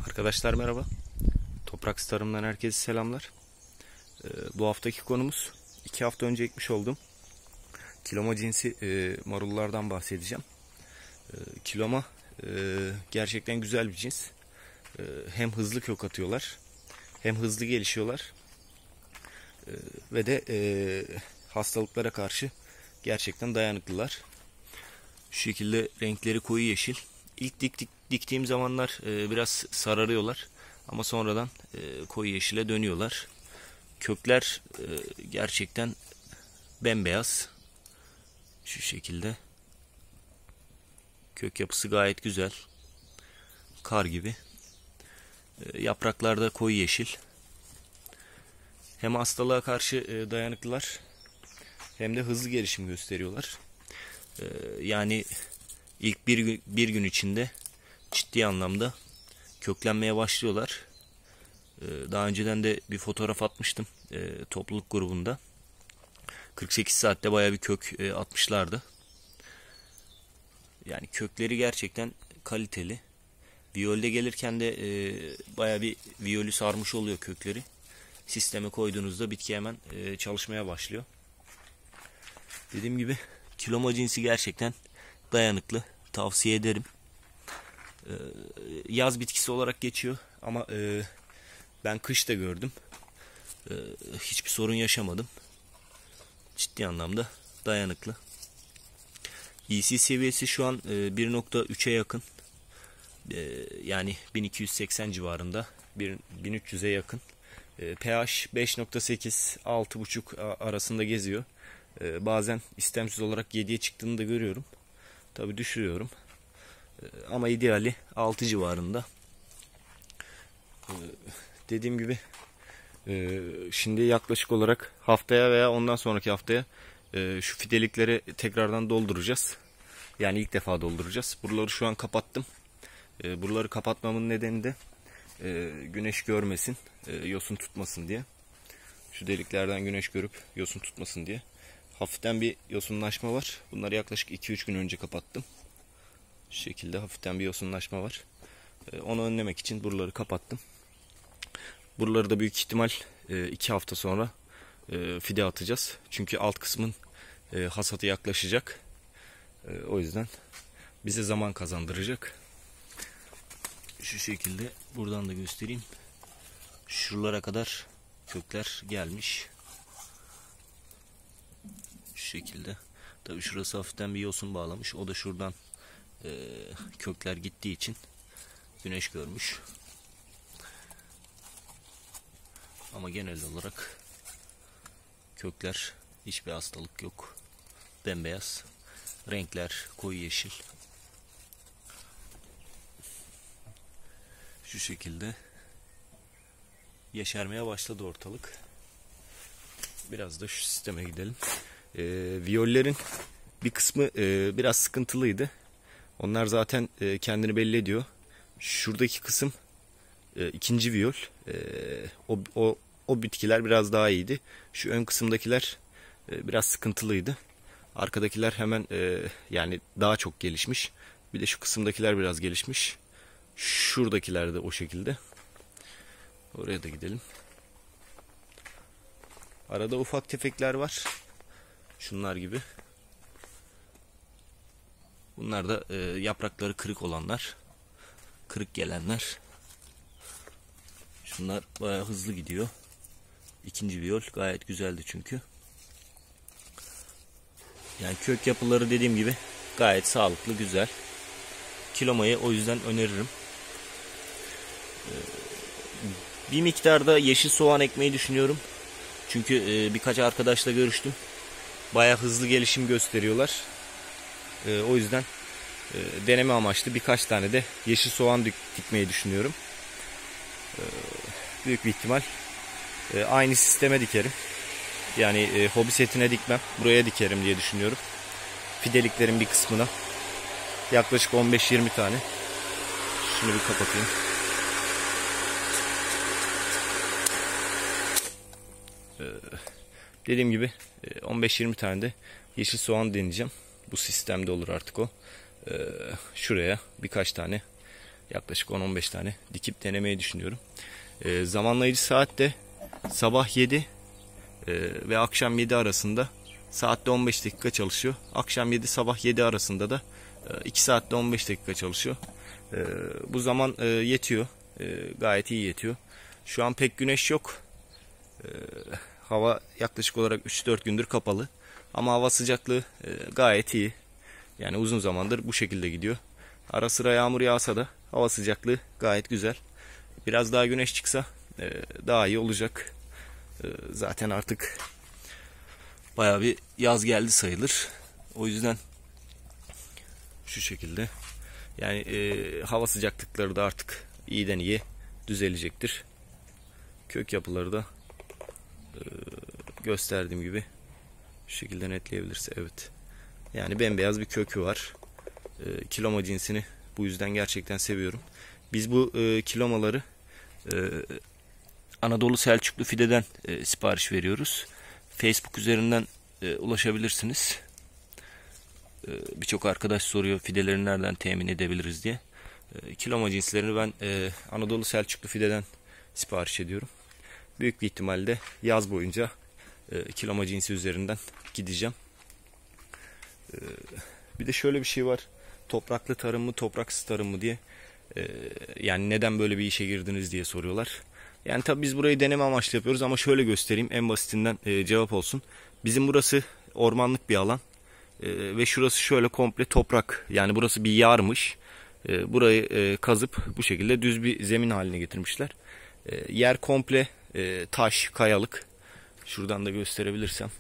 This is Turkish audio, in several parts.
Arkadaşlar merhaba. Toprak Tarım'dan herkese selamlar. Bu haftaki konumuz 2 hafta önce ekmiş olduğum kiloma cinsi marullardan bahsedeceğim. Kiloma gerçekten güzel bir cins. Hem hızlı kök atıyorlar, hem hızlı gelişiyorlar ve de hastalıklara karşı gerçekten dayanıklılar. Şu şekilde renkleri koyu yeşil. İlk diktiğim zamanlar biraz sararıyorlar ama sonradan koyu yeşile dönüyorlar. Kökler gerçekten bembeyaz. Şu şekilde. Kök yapısı gayet güzel. Kar gibi. Yapraklarda koyu yeşil. Hem hastalığa karşı dayanıklılar hem de hızlı gelişim gösteriyorlar. Yani ilk bir gün içinde ciddi anlamda köklenmeye başlıyorlar. Daha önceden de bir fotoğraf atmıştım topluluk grubunda. 48 saatte bayağı bir kök atmışlardı. Yani kökleri gerçekten kaliteli. Viyolde gelirken de bayağı bir viyolü sarmış oluyor kökleri. Sisteme koyduğunuzda bitki hemen çalışmaya başlıyor. Dediğim gibi kiloma cinsi gerçekten dayanıklı. Tavsiye ederim. Yaz bitkisi olarak geçiyor ama ben kış da gördüm. Hiçbir sorun yaşamadım. Ciddi anlamda dayanıklı. EC seviyesi şu an 1.3'e yakın. Yani 1280 civarında, 1300'e yakın. pH 5.8 6.5 arasında geziyor. Bazen istemsiz olarak 7'ye çıktığını da görüyorum. Tabi düşürüyorum. Ama ideali 6 civarında. Dediğim gibi şimdi yaklaşık olarak haftaya veya ondan sonraki haftaya şu fidelikleri tekrardan dolduracağız. Yani ilk defa dolduracağız. Buraları şu an kapattım. Buraları kapatmamın nedeni de güneş görmesin, yosun tutmasın diye. Şu deliklerden güneş görüp yosun tutmasın diye. Hafiften bir yosunlaşma var. Bunları yaklaşık 2-3 gün önce kapattım. Şu şekilde hafiften bir yosunlaşma var. Onu önlemek için buraları kapattım. Buraları da büyük ihtimal 2 hafta sonra fide atacağız. Çünkü alt kısmın hasatı yaklaşacak. O yüzden bize zaman kazandıracak. Şu şekilde buradan da göstereyim. Şuralara kadar kökler gelmiş. Şu şekilde. Tabii şurası hafiften bir yosun bağlamış. O da şuradan kökler gittiği için güneş görmüş. Ama genel olarak kökler hiçbir hastalık yok. Bembeyaz. Renkler koyu yeşil. Şu şekilde yeşermeye başladı ortalık. Biraz da şu sisteme gidelim. Viyollerin bir kısmı biraz sıkıntılıydı. Onlar zaten kendini belli ediyor. Şuradaki kısım ikinci viyol. O bitkiler biraz daha iyiydi. Şu ön kısımdakiler biraz sıkıntılıydı. Arkadakiler hemen yani daha çok gelişmiş. Bir de şu kısımdakiler biraz gelişmiş. Şuradakiler de o şekilde. Oraya da gidelim. Arada ufak tefekler var. Şunlar gibi. Bunlar da yaprakları kırık olanlar. Kırık gelenler. Şunlar bayağı hızlı gidiyor. İkinci viyol gayet güzeldi çünkü. Yani kök yapıları dediğim gibi gayet sağlıklı, güzel. Kilomayı o yüzden öneririm. Bir miktarda yeşil soğan ekmeyi düşünüyorum. Çünkü birkaç arkadaşla görüştüm. Bayağı hızlı gelişim gösteriyorlar. O yüzden deneme amaçlı birkaç tane de yeşil soğan dikmeyi düşünüyorum. Büyük bir ihtimal aynı sisteme dikerim. Yani hobi setine dikmem. Buraya dikerim diye düşünüyorum. Fideliklerin bir kısmına. Yaklaşık 15-20 tane. Şunu bir kapatayım. Dediğim gibi 15-20 tane de yeşil soğan deneyeceğim. Bu sistemde olur artık o. Şuraya birkaç tane Yaklaşık 10-15 tane dikip denemeyi düşünüyorum. Zamanlayıcı saat de sabah 7 ve akşam 7 arasında saatte 15 dakika çalışıyor. Akşam 7 sabah 7 arasında da 2 saatte 15 dakika çalışıyor. Bu zaman yetiyor. Gayet iyi yetiyor. Şu an pek güneş yok. Hava yaklaşık olarak 3-4 gündür kapalı. Ama hava sıcaklığı gayet iyi. Yani uzun zamandır bu şekilde gidiyor. Ara sıra yağmur yağsa da hava sıcaklığı gayet güzel. Biraz daha güneş çıksa daha iyi olacak. Zaten artık bayağı bir yaz geldi sayılır. O yüzden şu şekilde. Yani hava sıcaklıkları da artık iyiden iyiye düzelecektir. Kök yapıları da gösterdiğim gibi şu şekilde netleyebilirse, evet. Yani bembeyaz bir kökü var. Kiloma cinsini bu yüzden gerçekten seviyorum. Biz bu kilomaları Anadolu Selçuklu Fide'den sipariş veriyoruz. Facebook üzerinden ulaşabilirsiniz. Birçok arkadaş soruyor fideleri nereden temin edebiliriz diye. Kiloma cinslerini ben Anadolu Selçuklu Fide'den sipariş ediyorum. Büyük bir ihtimalle yaz boyunca kiloma cinsi üzerinden gideceğim. Bir de şöyle bir şey var. Topraklı tarım mı, topraksız tarım mı diye. Yani neden böyle bir işe girdiniz diye soruyorlar. Yani tabii biz burayı deneme amaçlı yapıyoruz ama şöyle göstereyim, en basitinden cevap olsun. Bizim burası ormanlık bir alan. Ve şurası şöyle komple toprak. Yani burası bir yarmış. Burayı kazıp bu şekilde düz bir zemin haline getirmişler. Yer komple taş, kayalık. Şuradan da gösterebilirsem.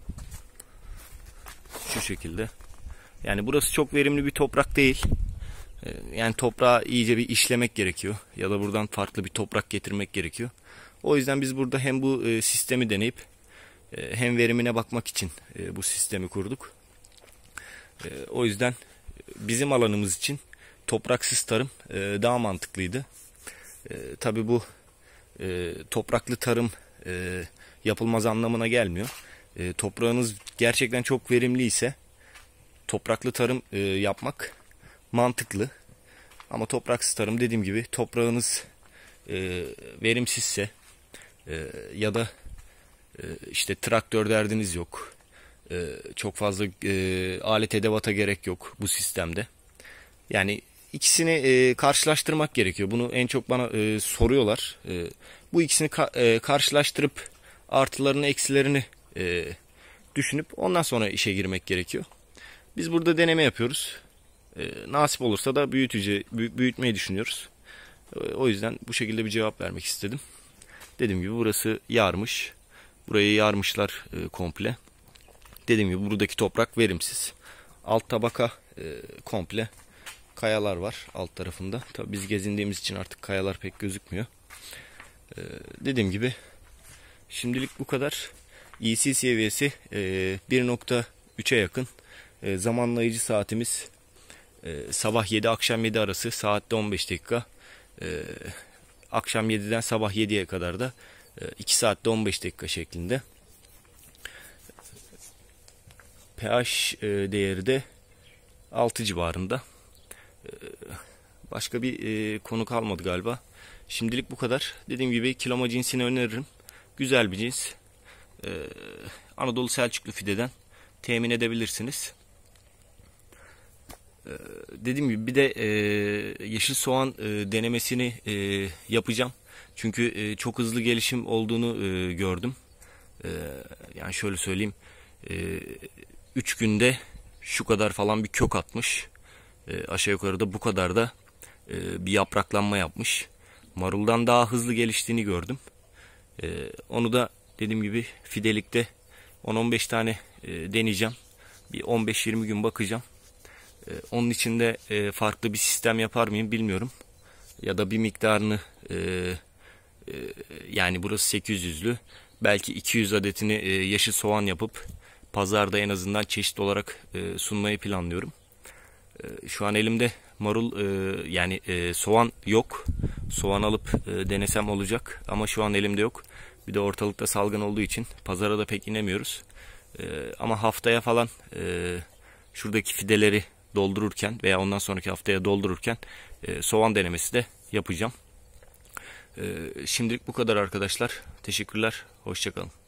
Şu şekilde. Yani burası çok verimli bir toprak değil. Yani toprağı iyice bir işlemek gerekiyor. Ya da buradan farklı bir toprak getirmek gerekiyor. O yüzden biz burada hem bu sistemi deneyip hem verimine bakmak için bu sistemi kurduk. O yüzden bizim alanımız için topraksız tarım daha mantıklıydı. Tabii bu topraklı tarım yapılmaz anlamına gelmiyor. Toprağınız gerçekten çok verimli ise topraklı tarım yapmak mantıklı. Ama topraksız tarım, dediğim gibi, toprağınız verimsizse ya da işte traktör derdiniz yok. Çok fazla alet edevata gerek yok bu sistemde. Yani ikisini karşılaştırmak gerekiyor. Bunu en çok bana soruyorlar. Bu ikisini karşılaştırıp artılarını eksilerini düşünüp ondan sonra işe girmek gerekiyor. Biz burada deneme yapıyoruz. Nasip olursa da büyütmeyi düşünüyoruz. O yüzden bu şekilde bir cevap vermek istedim. Dediğim gibi burası yarmış. Burayı yarmışlar komple. Dediğim gibi buradaki toprak verimsiz. Alt tabaka komple kayalar var alt tarafında. Tabii biz gezindiğimiz için artık kayalar pek gözükmüyor. Dediğim gibi şimdilik bu kadar. EC seviyesi 1.3'e yakın. Zamanlayıcı saatimiz sabah 7 akşam 7 arası, saatte 15 dakika. Akşam 7'den sabah 7'ye kadar da 2 saatte 15 dakika şeklinde. pH değeri de 6 civarında. Başka bir konu kalmadı galiba. Şimdilik bu kadar. Dediğim gibi kiloma cinsini öneririm. Güzel bir cins. Anadolu Selçuklu Fide'den temin edebilirsiniz. Dediğim gibi bir de yeşil soğan denemesini yapacağım. Çünkü çok hızlı gelişim olduğunu gördüm. Yani şöyle söyleyeyim. 3 günde şu kadar falan bir kök atmış. Aşağı yukarı da bu kadar da bir yapraklanma yapmış. Maruldan daha hızlı geliştiğini gördüm. Onu da dediğim gibi fidelikte 10-15 tane deneyeceğim. Bir 15-20 gün bakacağım. Onun için de farklı bir sistem yapar mıyım bilmiyorum. Ya da bir miktarını yani burası 800'lü. Belki 200 adetini yeşil soğan yapıp pazarda en azından çeşit olarak sunmayı planlıyorum. Şu an elimde marul yani soğan yok. Soğan alıp denesem olacak ama şu an elimde yok. Bir de ortalıkta salgın olduğu için pazara da pek inemiyoruz. Ama haftaya falan şuradaki fideleri doldururken veya ondan sonraki haftaya doldururken soğan denemesi de yapacağım. Şimdilik bu kadar arkadaşlar. Teşekkürler. Hoşça kalın.